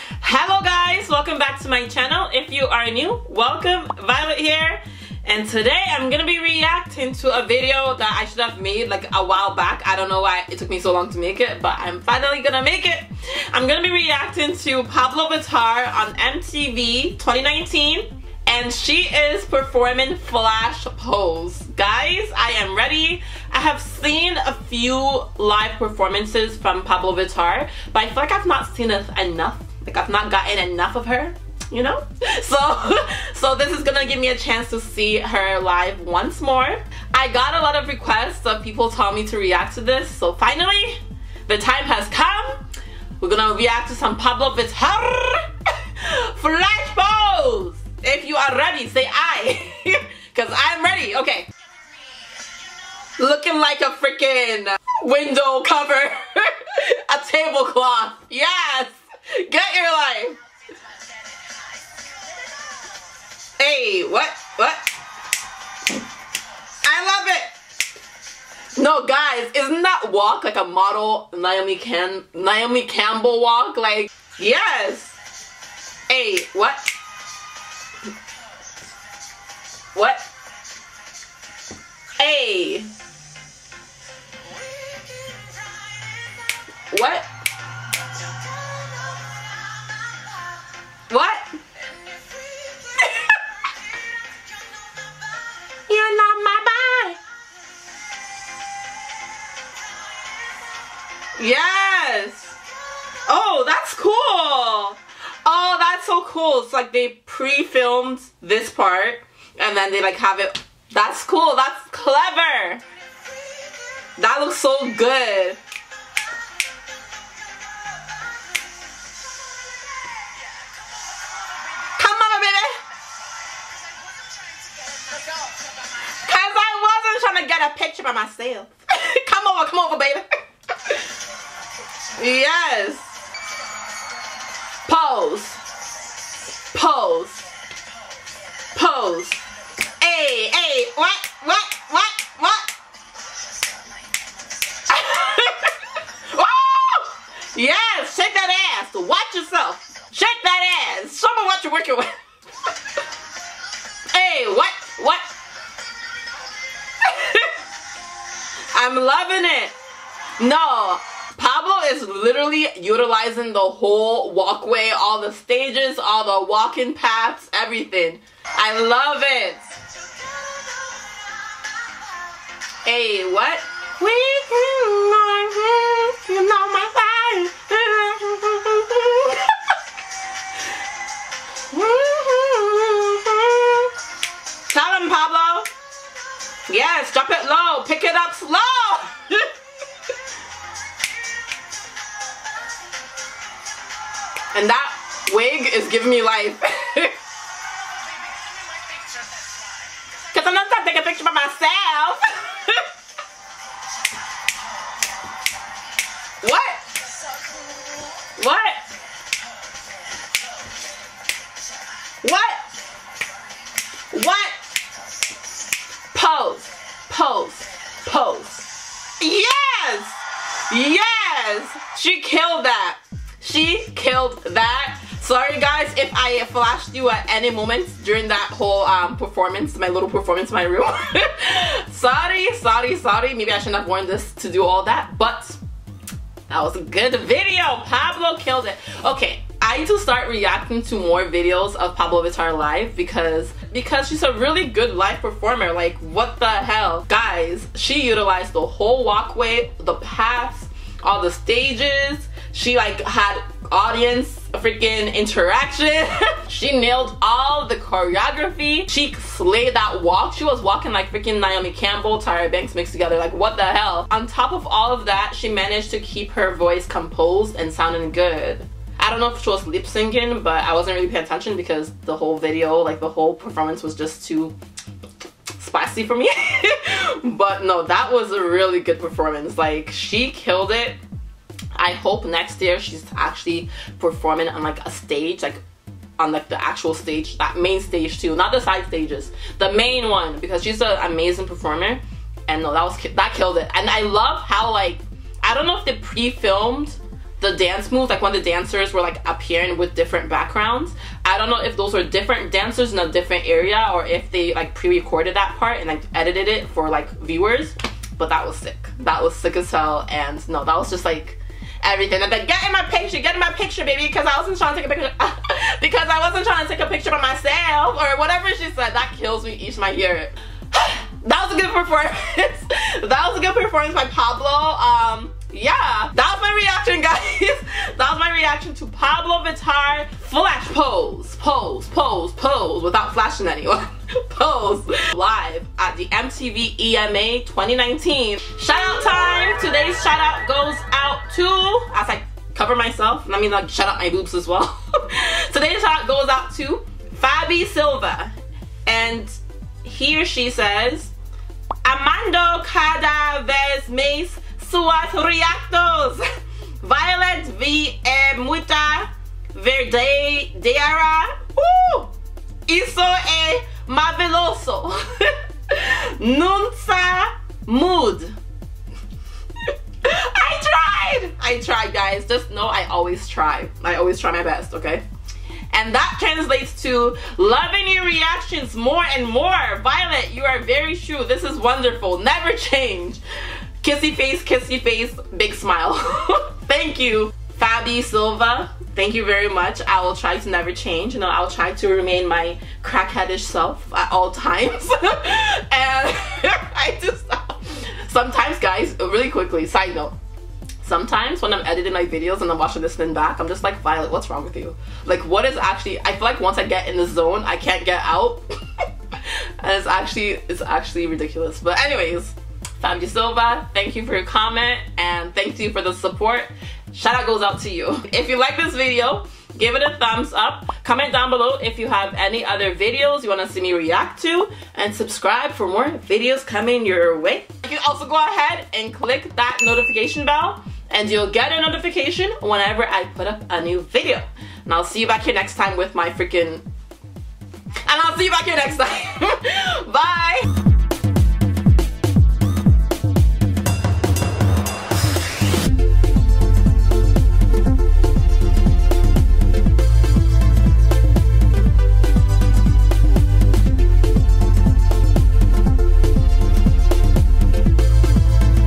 Hello guys, welcome back to my channel. If you are new, welcome. Violet here, and today I'm gonna be reacting to a video that I should have made like a while back. I don't know why it took me so long to make it, but I'm finally gonna make it. I'm gonna be reacting to Pabllo Vittar on MTV 2019, and she is performing Flash Pose. Guys, I am ready. I have seen a few live performances from Pabllo Vittar, but I feel like I've not seen it enough. Like I've not gotten enough of her, you know? So this is gonna give me a chance to see her live once more. I got a lot of requests of people telling me to react to this, so finally the time has come. We're gonna react to some Pabllo Vittar Flash Pose. If you are ready, say I, because I'm ready. Okay. Looking like a freaking window cover, a tablecloth. Yes. Get your life. Hey, what? I love it. No, guys, isn't that walk like a model Naomi Campbell walk? Like, yes. Hey, what? What? Hey. What? What? You're not my body. Yes. Oh, that's cool. Oh, that's so cool. It's like they pre-filmed this part and then they like have it. That's cool. That's clever. That looks so good. Get a picture by myself. Come over, baby. Yes. Pose. Hey, what? Oh! Yes, shake that ass. Watch yourself. Shake that ass. Show me what you're working with. Hey, what? I'm loving it. No, Pabllo is literally utilizing the whole walkway, all the stages, all the walking paths, everything. I love it. Hey, what? You know my life. Tell him, Pabllo. Yes, drop it low, pick it up slow. And that wig is giving me life. Cause I'm not trying to take a picture by myself. What? Pose. Yes. She killed that. Sorry guys if I flashed you at any moment during that whole performance, my little performance in my room. Sorry. Maybe I shouldn't have worn this to do all that, but that was a good video. Pabllo killed it. Okay, I need to start reacting to more videos of Pabllo Vittar live because she's a really good live performer. Like, what the hell? Guys, she utilized the whole walkway, the paths, all the stages. She like had audience freaking interaction. She nailed all the choreography. She slayed that walk. She was walking like freaking Naomi Campbell, Tyra Banks mixed together. Like, what the hell? On top of all of that, she managed to keep her voice composed and sounding good. I don't know if she was lip syncing, but I wasn't really paying attention because the whole video, like the whole performance was just too spicy for me. But no, that was a really good performance. Like, she killed it. I hope next year she's actually performing on like a stage, like on like the actual stage, that main stage too, not the side stages, the main one, because she's an amazing performer. And no, that killed it. And I love how, like, I don't know if they pre-filmed the dance moves, like when the dancers were like appearing with different backgrounds. I don't know if those were different dancers in a different area or if they like pre-recorded that part and like edited it for like viewers, but that was sick. That was sick as hell. And no, that was just like everything. And then get in my picture, baby, because I wasn't trying to take a picture because I wasn't trying to take a picture by myself or whatever she said. That kills me each time I hear it. That was a good performance. That was a good performance by Pabllo. Yeah, that was my reaction, guys. That was my reaction to Pabllo Vittar flash pose without flashing anyone. Pose live at the MTV EMA 2019. Shout out time. Today's shout out goes out to, as I cover myself, let me like shout out my boobs as well. Today's shout out goes out to Fabi Silva, and he or she says, Amando cada vez mais suas reactos. Violet vi muita verdadeira. Isso é maravilhoso. Nunca mude. I tried, guys. Just know I always try. I always try my best, okay? And that translates to loving your reactions more and more. Violet, you are very true. This is wonderful. Never change. Kissy face, big smile. Thank you, Fabi Silva. Thank you very much. I will try to never change. You know, I'll try to remain my crackheadish self at all times. And I just sometimes, guys, really quickly, side note. Sometimes when I'm editing my videos and I'm watching this thing back, I'm just like, Violet, what's wrong with you? Like, what is actually, I feel like once I get in the zone, I can't get out. And it's actually ridiculous. But anyways, Fabi Silva, thank you for your comment and thank you for the support. Shout out goes out to you. If you like this video, give it a thumbs up. Comment down below if you have any other videos you want to see me react to, and subscribe for more videos coming your way. You can also go ahead and click that notification bell and you'll get a notification whenever I put up a new video. And I'll see you back here next time with my freaking... And I'll see you back here next time.